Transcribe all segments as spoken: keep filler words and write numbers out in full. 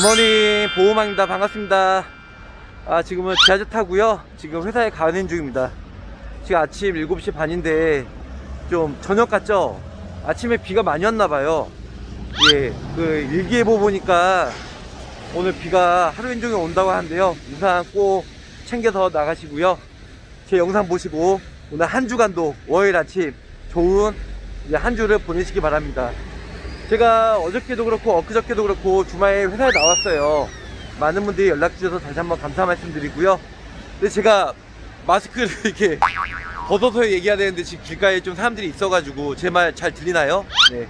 굿모닝, 보호망입니다. 반갑습니다. 아, 지금은 지하철 타고요, 지금 회사에 가는 중입니다. 지금 아침 일곱 시 반인데 좀 저녁 같죠? 아침에 비가 많이 왔나봐요. 예, 그 일기예보 보니까 오늘 비가 하루 종일 온다고 하는데요, 우산 꼭 챙겨서 나가시고요, 제 영상 보시고 오늘 한 주간도 월요일 아침 좋은 한 주를 보내시기 바랍니다. 제가 어저께도 그렇고 엊그저께도 그렇고 주말에 회사에 나왔어요. 많은 분들이 연락 주셔서 다시 한번 감사 말씀드리고요. 근데 제가 마스크를 이렇게 벗어서 얘기해야 되는데 지금 길가에 좀 사람들이 있어가지고 제 말 잘 들리나요? 네.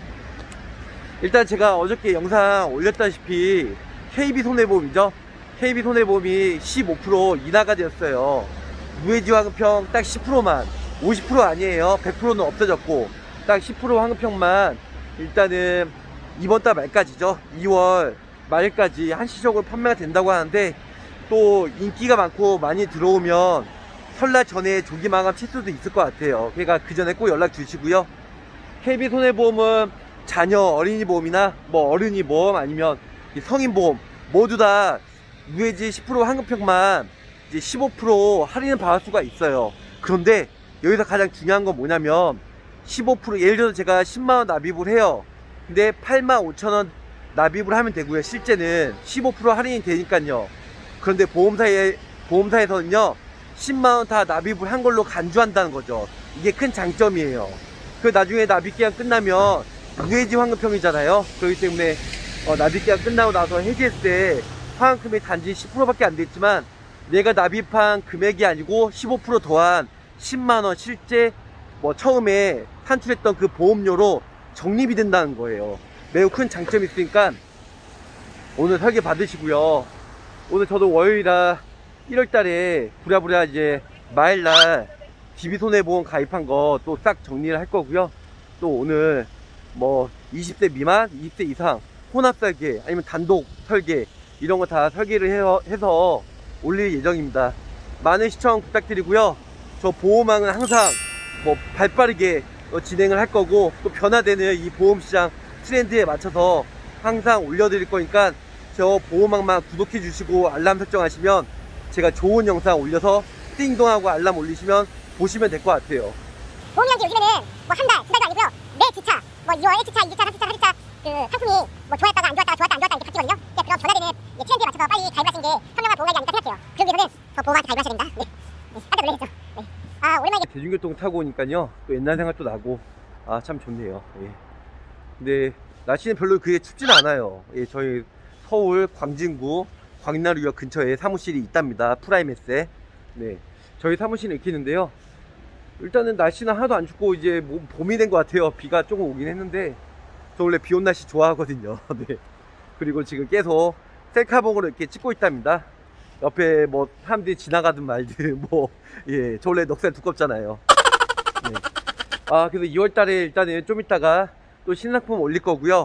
일단 제가 어저께 영상 올렸다시피 케이비손해보험이죠. 케이비손해보험이 십오 퍼센트 인하가 되었어요. 무해지 환급형 딱 십 퍼센트만, 오십 퍼센트 아니에요. 백 퍼센트는 없어졌고 딱 십 퍼센트 환급형만 일단은 이번 달 말까지죠, 이월 말까지 한시적으로 판매가 된다고 하는데, 또 인기가 많고 많이 들어오면 설날 전에 조기 마감 칠 수도 있을 것 같아요. 그러니까 그 전에 꼭 연락 주시고요. 케이비손해보험은 자녀 어린이 보험이나 뭐 어른이 보험 아니면 성인 보험 모두 다 무해지 십 퍼센트 환급형만 이제 십오 퍼센트 할인을 받을 수가 있어요. 그런데 여기서 가장 중요한 건 뭐냐면 십오 퍼센트, 예를 들어서 제가 십만 원 납입을 해요. 근데 팔만 오천 원 납입을 하면 되고요. 실제는 십오 퍼센트 할인이 되니까요. 그런데 보험사에, 보험사에서는요 십만 원 다 납입을 한 걸로 간주한다는 거죠. 이게 큰 장점이에요. 그 나중에 납입기간 끝나면 무해지 환급형이잖아요. 그렇기 때문에 어, 납입기간 끝나고 나서 해지했을 때 환급금이 단지 십 퍼센트 밖에 안 됐지만 내가 납입한 금액이 아니고 십오 퍼센트 더한 십만 원 실제 뭐 처음에 산출했던 그 보험료로 적립이 된다는 거예요. 매우 큰 장점이 있으니까 오늘 설계 받으시고요. 오늘 저도 월요일이라 일월 달에 부랴부랴 이제 마일날 디비손해보험 가입한 거 또 싹 정리를 할 거고요. 또 오늘 뭐 이십 대 미만, 이십 대 이상 혼합 설계 아니면 단독 설계 이런 거 다 설계를 해서, 해서 올릴 예정입니다. 많은 시청 부탁드리고요. 저 보호망은 항상 뭐 발빠르게 진행을 할 거고, 또 변화되는 이 보험시장 트렌드에 맞춰서 항상 올려드릴 거니까 저 보호망만 구독해 주시고 알람 설정하시면 제가 좋은 영상 올려서 띵동하고 알람 올리시면 보시면 될 것 같아요. 보험이란 게 요즘에는 뭐 한 달, 두 달도 아니고요. 매 주차, 뭐 이월 일 주차, 이 주차, 삼 주차, 사 주차 그 상품이 뭐 좋아했다가 안 좋았다가 좋았다 안 좋았다 이렇게 바뀌거든요. 그러니까 그런 변화되는 트렌드에 맞춰서 빨리 가입하시는 게 현명한 보험가입이 아닐까 생각해요. 그러기 위해서는 저 보험한테 가입하셔야 됩니다. 네. 네. 깜짝 놀라셨죠? 네. 아, 오랜만에 대중교통 타고 오니까요 또 옛날 생각도 나고 아 참 좋네요. 예. 근데 날씨는 별로 그게 춥진 않아요. 예, 저희 서울 광진구 광나루역 근처에 사무실이 있답니다. 프라임에스에. 네, 저희 사무실은 이렇게 있는데요, 일단은 날씨는 하나도 안 춥고 이제 뭐 봄이 된 것 같아요. 비가 조금 오긴 했는데 저 원래 비 온 날씨 좋아하거든요. 네. 그리고 지금 계속 셀카봉으로 이렇게 찍고 있답니다. 옆에 뭐 사람들이 지나가든 말든 뭐, 예, 저 원래 넉살 두껍잖아요. 네. 아, 그래서 이월 달에 일단은 좀 이따가 또 신상품 올릴 거고요.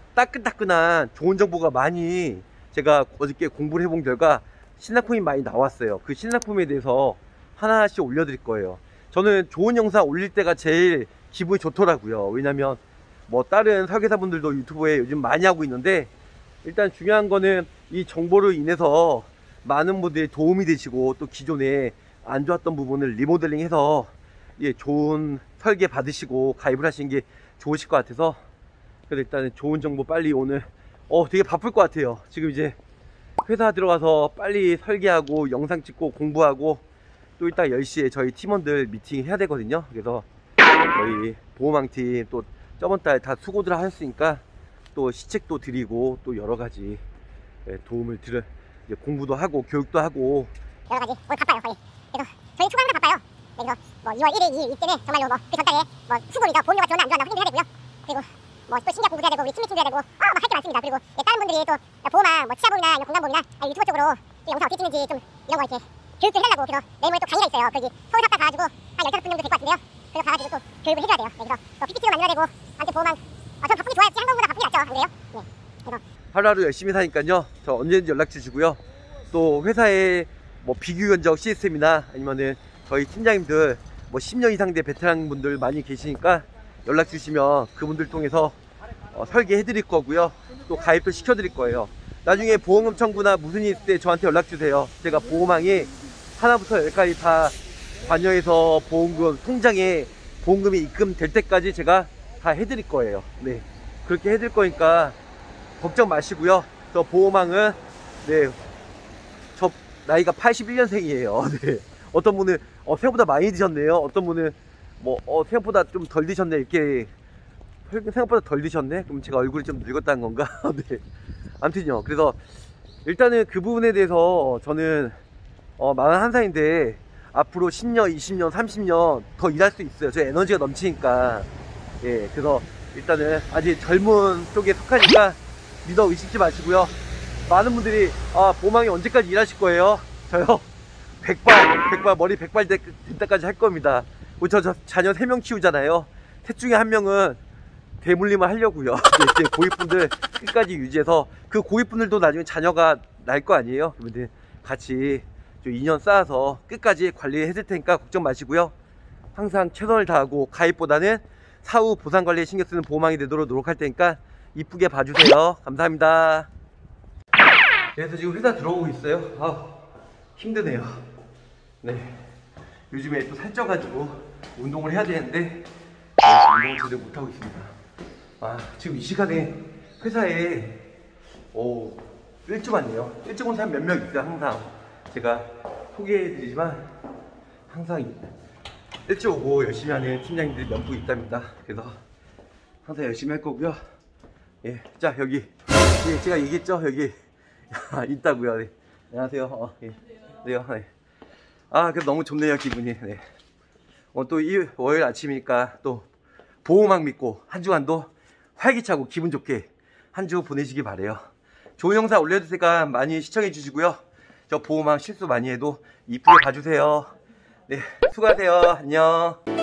따끈따끈한 좋은 정보가 많이 제가 어저께 공부를 해본 결과 신상품이 많이 나왔어요. 그 신상품에 대해서 하나씩 올려드릴 거예요. 저는 좋은 영상 올릴 때가 제일 기분이 좋더라고요. 왜냐면 뭐 다른 설계사분들도 유튜브에 요즘 많이 하고 있는데, 일단 중요한 거는 이 정보로 인해서 많은 분들이 도움이 되시고 또 기존에 안 좋았던 부분을 리모델링 해서 예, 좋은 설계 받으시고 가입을 하시는 게 좋으실 것 같아서, 그래서 일단은 좋은 정보 빨리 오늘 어 되게 바쁠 것 같아요. 지금 이제 회사 들어가서 빨리 설계하고 영상 찍고 공부하고 또 이따 열 시에 저희 팀원들 미팅 해야 되거든요. 그래서 저희 보호망팀 또 저번 달 다 수고들 하셨으니까 또 시책도 드리고 또 여러 가지 도움을 드려, 이제 공부도 하고 교육도 하고 여러 가지 오늘 바빠요 거의. 그래서 저희 초반에 바빠요. 그래서 뭐 이월 일일, 이일 이때는 정말로 뭐 그 전달에 뭐 수고리죠. 보험료가 좋나 안 좋나 확인해야 되고요. 그리고 뭐 또 신작 공부도 해야 되고 우리 팀 미팅도 해야 되고 아 막 할 게 많습니다. 그리고 예, 다른 분들이 또 보험왕 뭐 치아보험이나 건강보험이나 아니 유튜브 쪽으로 또 영상 어떻게 찍는지 좀 이런 거 이렇게 교육도 해달라고, 그래서 내일 모레 또 강의가 있어요. 거기 서울 사과 가가지고 한 열다섯 분 정도 될 것 같은데요. 그래서 가가지고 또 교육을 해줘야 돼요. 네, 그래서 또 피피티도 만들어야 되고 아무튼 보험왕 아, 전 바쁘게 좋아야지 한국보다 바쁘게 낫죠. 안 그래요? 네. 그래서 하루하루 열심히 사니까요 저 언제든지 연락 주시고요. 또 회사에 뭐 비교 견적 시스템이나 아니면은 저희 팀장님들 뭐 십 년 이상 된 베테랑 분들 많이 계시니까 연락 주시면 그분들 통해서 어, 설계해 드릴 거고요. 또 가입도 시켜 드릴 거예요. 나중에 보험금 청구나 무슨 일 있을 때 저한테 연락주세요. 제가 보험왕이 하나부터 열까지 다 관여해서 보험금 통장에 보험금이 입금될 때까지 제가 다 해드릴 거예요. 네, 그렇게 해드릴 거니까 걱정 마시고요. 저 보험왕은 네, 저 나이가 팔십일 년생이에요. 네, 어떤 분은 어, 생각보다 많이 드셨네요. 어떤 분은 뭐 어, 생각보다 좀 덜 드셨네, 이렇게. 생각보다 덜 드셨네? 그럼 제가 얼굴이 좀 늙었다는 건가? 네, 아무튼요. 그래서 일단은 그 부분에 대해서 저는 어, 마흔한 살인데 앞으로 십 년, 이십 년, 삼십 년 더 일할 수 있어요. 저 에너지가 넘치니까. 예, 그래서 일단은 아직 젊은 쪽에 속하니까 믿어 의심치 마시고요. 많은 분들이 아, 보험왕이 언제까지 일하실 거예요? 저요? 백발, 백발, 머리 백발 될 때까지 할 겁니다. 저, 저 자녀 세 명 키우잖아요. 셋 중에 한 명은 대물림을 하려고요. 이제 고위분들 끝까지 유지해서 그 고위분들도 나중에 자녀가 날 거 아니에요? 그러면 같이 좀 인연 쌓아서 끝까지 관리해 줄 테니까 걱정 마시고요. 항상 최선을 다하고 가입보다는 사후 보상 관리에 신경 쓰는 보험왕이 되도록 노력할 테니까 이쁘게 봐주세요. 감사합니다. 그래서 지금 회사 들어오고 있어요. 아, 힘드네요. 네, 요즘에 또 살쪄가지고 운동을 해야 되는데 운동을 제대로 못하고 있습니다. 아, 지금 이 시간에 회사에 오, 일찍 왔네요. 일찍 온 사람 몇 명 있어요. 항상 제가 소개해드리지만 항상 일찍 오고 열심히 하는 팀장님들이 몇 분 있답니다. 그래서 항상 열심히 할 거고요. 예, 자 여기 예, 제가 얘기했죠. 여기 있다고요. 네. 안녕하세요. 어, 예. 네요. 네. 아, 그래도 너무 좋네요, 기분이. 네. 어, 또 이 월요일 아침이니까 또 보험왕 믿고 한 주간도 활기차고 기분 좋게 한 주 보내시기 바래요. 좋은 영상 올려주니까 많이 시청해 주시고요. 저 보험왕 실수 많이 해도 이쁘게 봐주세요. 네, 수고하세요. 안녕.